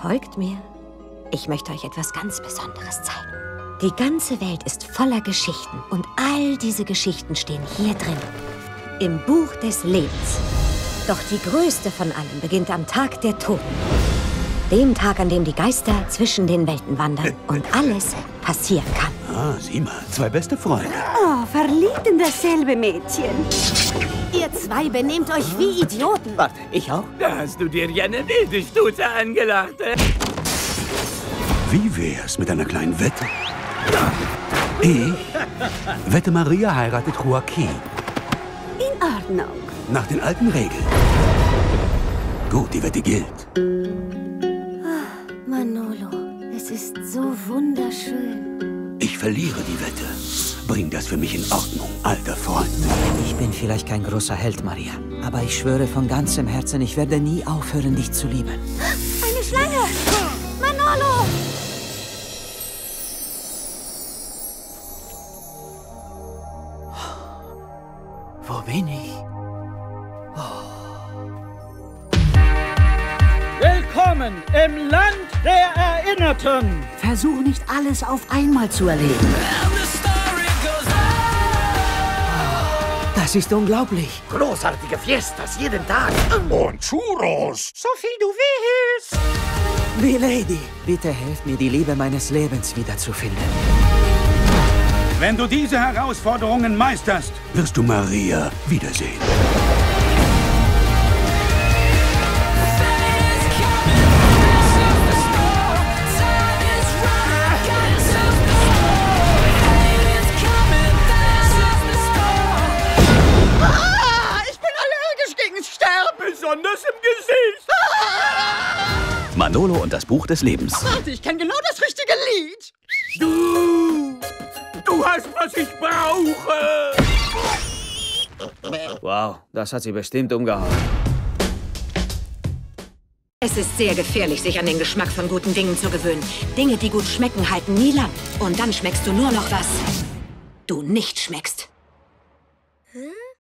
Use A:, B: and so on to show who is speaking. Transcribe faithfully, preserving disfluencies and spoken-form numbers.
A: Folgt mir. Ich möchte euch etwas ganz Besonderes zeigen. Die ganze Welt ist voller Geschichten und all diese Geschichten stehen hier drin. Im Buch des Lebens. Doch die größte von allen beginnt am Tag der Toten. Dem Tag, an dem die Geister zwischen den Welten wandern und alles passieren kann.
B: Ah, sieh mal, zwei beste Freunde.
C: Oh, verliebt in dasselbe Mädchen.
A: Ihr zwei benehmt euch wie Idioten.
D: Warte, ich auch?
E: Da hast du dir ja eine wilde Stute angelacht.
B: Wie wär's mit einer kleinen Wette? Ich wette, Maria heiratet Joaquin.
C: In Ordnung.
B: Nach den alten Regeln. Gut, die Wette gilt.
A: Manolo, es ist so wunderschön.
B: Ich verliere die Wette. Bring das für mich in Ordnung, alter Freund.
D: Ich bin vielleicht kein großer Held, Maria. Aber ich schwöre von ganzem Herzen, ich werde nie aufhören, dich zu lieben.
A: Eine Schlange! Manolo!
D: Wo bin ich?
E: Willkommen im Land der Erinnerten.
D: Versuch nicht alles auf einmal zu erleben. Das ist unglaublich.
E: Großartige Fiestas jeden Tag.
F: Und Churros.
E: So viel du willst.
D: Die Lady, bitte helft mir, die Liebe meines Lebens wiederzufinden.
B: Wenn du diese Herausforderungen meisterst, wirst du Maria wiedersehen.
E: Besonders im Gesicht.
G: Manolo und das Buch des Lebens.
E: Warte, ich kenne genau das richtige Lied. Du, du hast, was ich brauche.
D: Wow, das hat sie bestimmt umgehauen.
A: Es ist sehr gefährlich, sich an den Geschmack von guten Dingen zu gewöhnen. Dinge, die gut schmecken, halten nie lang. Und dann schmeckst du nur noch was du nicht schmeckst.